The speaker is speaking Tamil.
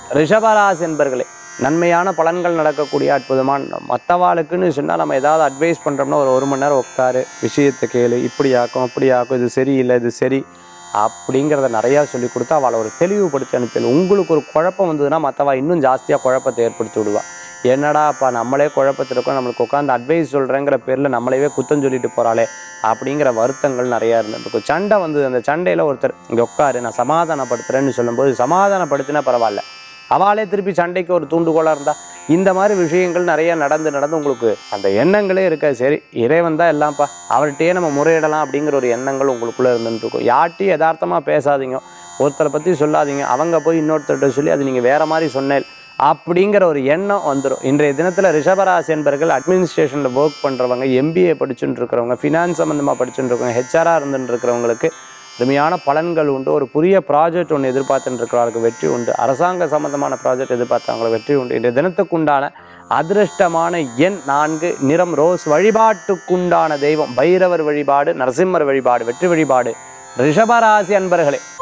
ரிஷபராசி என்பர்களே, நன்மையான பலன்கள் நடக்கக்கூடிய அற்புதமான மற்றவாளுக்குன்னு சொன்னால் நம்ம ஏதாவது அட்வைஸ் பண்ணுறோம்னா ஒரு 1 மணி நேரம் உட்காரு, விஷயத்தை கேளு, இப்படி ஆக்கும் அப்படி ஆக்கும், இது சரியில்லை இது சரி அப்படிங்கிறத நிறையா சொல்லி கொடுத்து அவளை ஒரு தெளிவுபடுத்தி அனுப்பிடு. உங்களுக்கு ஒரு குழப்பம் வந்ததுன்னா மற்றவா இன்னும் ஜாஸ்தியாக குழப்பத்தை ஏற்படுத்தி விடுவா. என்னடா அப்பா நம்மளே குழப்பத்தில் இருக்கோம், நம்மளுக்கு உட்காந்து அட்வைஸ் சொல்கிறேங்கிற பேரில் நம்மளையே குத்தம் சொல்லிட்டு போகிறாளே அப்படிங்கிற வருத்தங்கள் நிறையா இருந்துருக்கும். சண்டை வந்தது, அந்த சண்டையில் ஒருத்தர் இங்கே உட்காரு நான் சமாதானப்படுத்துகிறேன்னு சொல்லும்போது சமாதானப்படுத்தினா பரவாயில்ல, அவளே திருப்பி சண்டைக்கு ஒரு தூண்டுகோலாக இருந்தால் இந்த மாதிரி விஷயங்கள் நிறைய நடந்து உங்களுக்கு அந்த எண்ணங்களே இருக்க. சரி இறைவன் தான் எல்லாம்ப்பா, அவர்கிட்டயே நம்ம முறையிடலாம் அப்படிங்கிற ஒரு எண்ணங்கள் உங்களுக்குள்ளே இருந்துட்டு இருக்கும். யார்ட்டையும் யதார்த்தமாக பேசாதீங்க, ஒருத்தரை பற்றி சொல்லாதீங்க, அவங்க போய் இன்னொருத்தர்கிட்ட சொல்லி அது நீங்கள் வேறு மாதிரி சொன்னேன் அப்படிங்கிற ஒரு எண்ணம் வந்துடும். இன்றைய தினத்தில் ரிஷபராசி என்பர்கள் அட்மினிஸ்ட்ரேஷனில் ஒர்க் பண்ணுறவங்க, எம்பிஏ படிச்சுட்டு இருக்கிறவங்க, ஃபினான்ஸ் சம்மந்தமாக படிச்சுட்டு இருக்கவங்க, ஹெச்ஆராக இருந்துட்டு இருக்கிறவங்களுக்கு அருமையான பலன்கள் உண்டு. ஒரு புதிய ப்ராஜெக்ட் ஒன்று எதிர்பார்த்துட்டு இருக்கிறவங்களுக்கு வெற்றி உண்டு. அரசாங்க சம்பந்தமான ப்ராஜெக்ட் எதிர்பார்த்தவங்களுக்கு வெற்றி உண்டு. இன்றைய தினத்துக்குண்டான அதிர்ஷ்டமான எண் 4, நிறம் ரோஸ். வழிபாட்டுக்குண்டான தெய்வம் பைரவர் வழிபாடு, நரசிம்மர் வழிபாடு, வெற்றி வழிபாடு ரிஷபராசி அன்பர்களே.